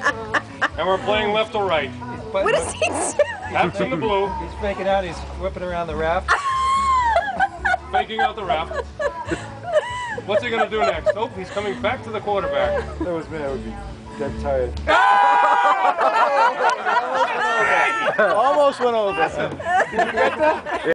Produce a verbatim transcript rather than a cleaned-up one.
And we're playing left or right. What is he doing? That's in the blue. He's faking out, he's whipping around the raft. Faking out the raft. What's he going to do next? Nope, he's coming back to the quarterback. That was me, I would be dead tired. Almost went over. Did you get that?